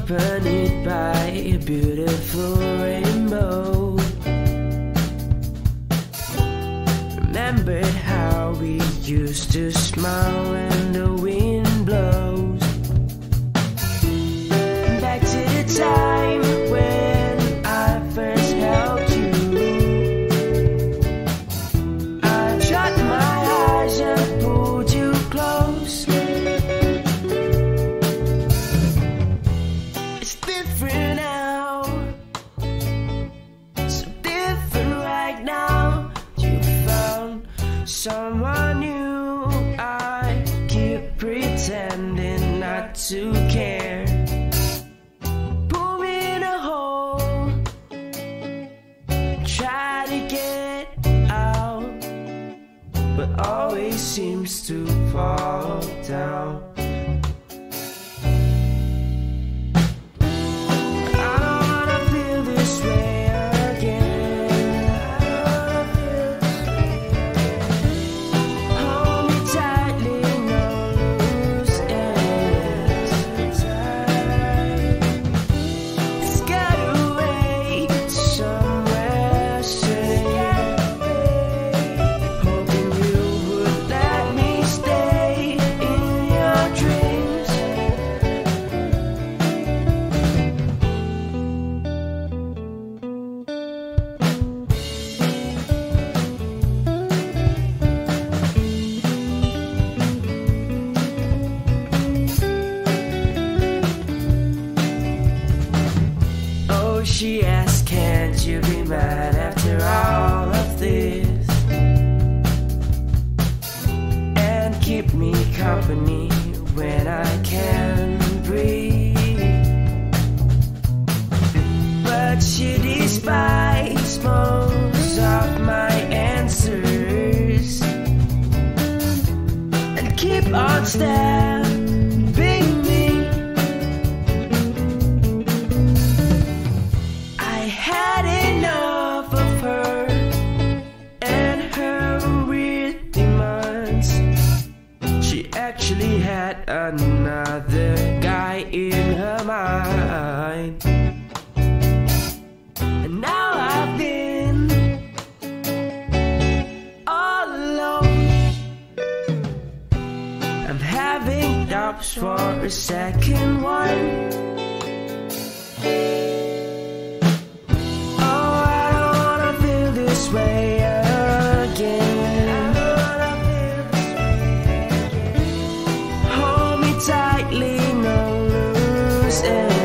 accompanied by a beautiful rainbow. Remembered how we used to smile when the wind blows. Back to the time when I first held you. I shut my eyes and pulled you close. It's different now, so different right now. You found someone new. I keep pretending not to care. Pull me in a hole, try to get out, but always seems to fall down. I don't wanna feel this way again. Hold me tightly, no loose ends. Scared away somewhere safe, hoping you would let me stay in your dreams. Oh, she asked, can't you be mad after all of this? And keep me company when I can't breathe. But she despised most of my answers and keep on stabbing me. I had enough of her and her weird demands. She actually had another guy in her mind. And now I've been all alone. I'm having doubts for a second one. Oh, I don't wanna feel this way again. Hold me tightly, no loose ends.